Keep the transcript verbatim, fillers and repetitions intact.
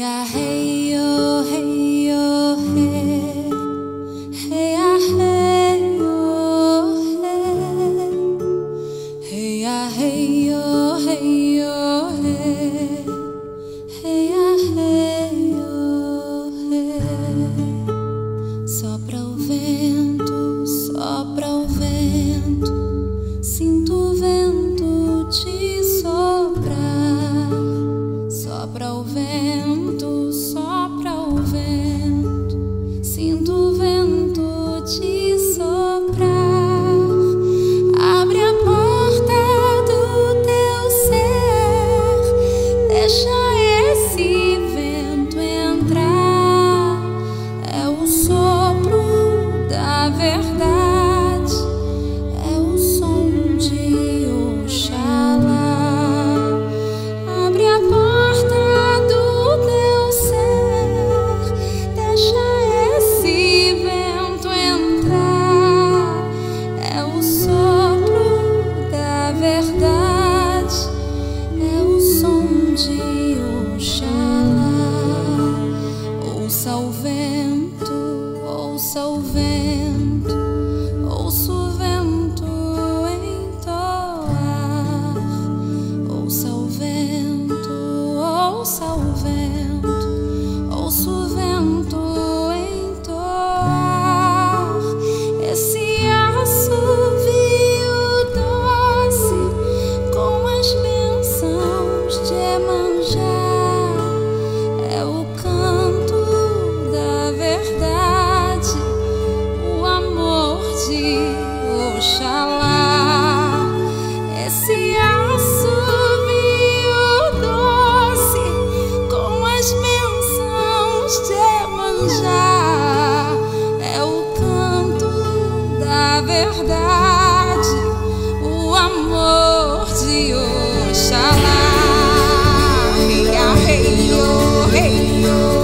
a hey oh, hey oh, hey. Hey a hey oh, hey. Hey a hey oh, hey oh, hey. Hey a hey oh, hey. Sopra o vento, sopra o vento. Sinto o vento te soprar. Sopra o vento, sopra o vento. Sinto o vento te soprar. Abre a porta do teu ser. Deixa esse vento entrar. É o sopro da verdade. É o som de Oxalá. Abre a porta do teu ser. Deixa esse vento entrar. É o sopro da verdade. É o som de Oxalá. Ouça o vento, ouça o vento. Ouça o vento entoar. Ouça o vento, ouça o vento. Ouça o vento entoar. Esse assovio doce com as bênçãos de yemanjá. É o canto da verdade, o amor de Oxalá. Esse assovio doce com as bênçãos de yemanjá. É o canto da verdade, o amor de Oxalá. Hey, ah, hey, oh, hey, oh.